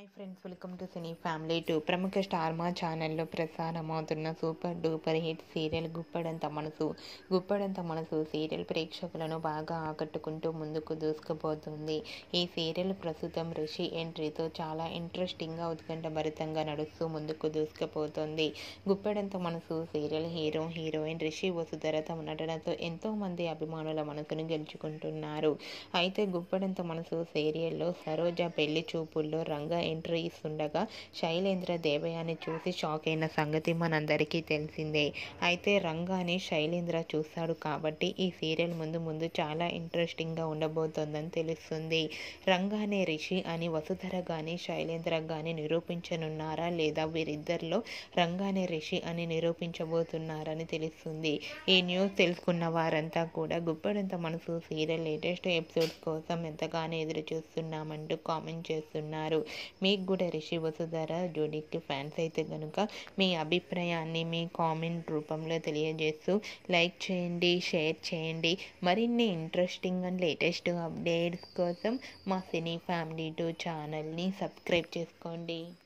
Hi friends, welcome to cine family 2. ప్రముఖ star Maa ఛానల్లో ప్రసారమవుతున్న super duper hit serial Guppedantha Manasu serial ప్రేక్షకులను బాగా ఆకట్టుకుంటూ ముందుకు దూసుకుపోతుంది. ఈ సీరియల్ ప్రస్తుతం రిషి ఎంట్రీతో చాలా ఇంట్రెస్టింగ్గా ఉత్కంఠభరితంగా నడుస్తూ ముందుకు దూసుకుపోతుంది. గుప్పడంత మనసు సీరియల్ హీరోయిన్ రిషి వసుధర తమ నటనతో ఎంతోమంది అభిమానుల మనసును గెలుచుకుంటున్నారు. అయితే గుప్పడంత మనసు సీరియల్లో సరోజ పెళ్లి చూపుల్లో రంగా ఎంట్రీ ఇస్తుండగా శైలేంద్ర దేవయాని చూసి షాక్ అయిన సంగతి మనందరికీ తెలిసిందే. అయితే రంగాని శైలేంద్ర చూస్తాడు కాబట్టి ఈ సీరియల్ ముందు చాలా ఇంట్రెస్టింగ్గా ఉండబోతోందని తెలుస్తుంది. రంగానే రిషి అని వసుధర కానీ శైలేంద్ర కానీ నిరూపించనున్నారా, లేదా వీరిద్దరిలో రంగానే రిషి అని నిరూపించబోతున్నారని తెలుస్తుంది. ఈ న్యూస్ తెలుసుకున్న వారంతా కూడా Guppedantha Manasu serial latest episodes కోసం ఎంతగానో ఎదురు చూస్తున్నామంటూ కామెంట్ చేస్తున్నారు. మీకు కూడా రిషి వసుధర జోడీకి ఫ్యాన్స్ అయితే కనుక మీ అభిప్రాయాన్ని మీ కామెంట్ రూపంలో తెలియజేస్తూ లైక్ చేయండి, షేర్ చేయండి. మరిన్ని ఇంట్రెస్టింగ్ అండ్ లేటెస్ట్ అప్డేట్స్ కోసం మా సినీ ఫ్యామిలీ 2 ఛానల్ని సబ్స్క్రైబ్ చేసుకోండి.